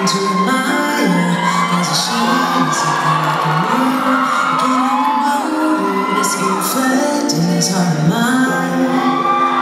to admire as it shines something like a mirror. Can't help but notice you reflect in this heart of mine.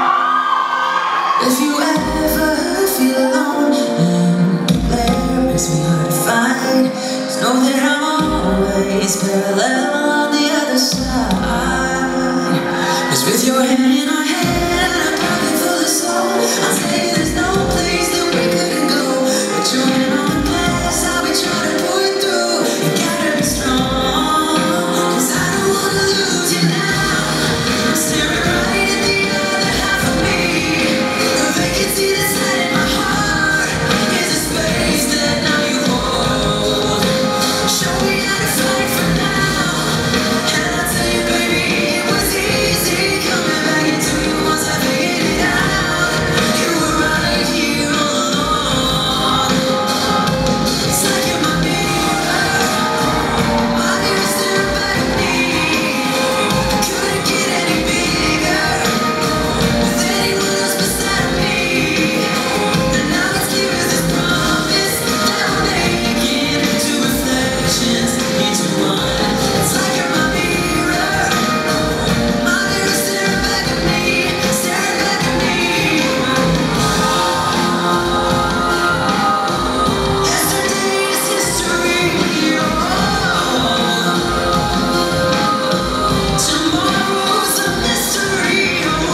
If you ever feel alone and there makes me hard to find, just know that I'm always parallel on the other side. 'Cause with your hand in our hand and a pocket full of soul, I'll tell you there's no place that we couldn't go. But your hand on the past, I'll be trying to pull you through. You gotta be strong, 'cause I don't wanna lose you now. I'm staring right at the other half of me. The vacancy that's hiding in my heart is a space that now you hold. Show me how to fight for now, and I'll tell you, baby, it was easy coming back into you once I figured it out. You were right here all along. It's like you're my mirror staring back at me. Couldn't get any bigger with anyone else beside me. And now it's clear as this promise that we're making two reflections into one. It's like you're my mirror staring back at me, staring back at me. Yesterday is history. Tomorrow's a mystery.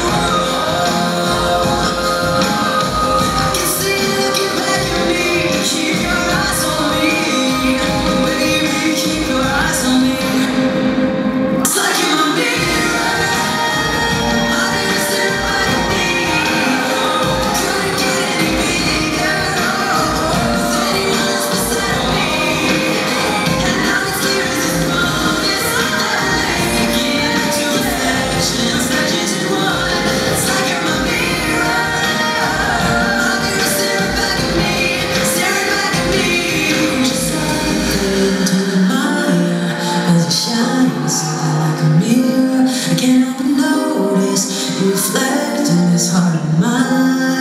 I can see you looking back at me. Keep your eyes on me, baby. Keep your eyes on me. It's like you're my mirror staring back at me. Couldn't get any bigger with anyone else beside me. And now it's clear as this promise that we're making two reflections merged into one. It's like you're my mirror staring back at me, staring back at me. Just something to admire as it shines something like a mirror. I can't help but notice you reflect in this heart of mine.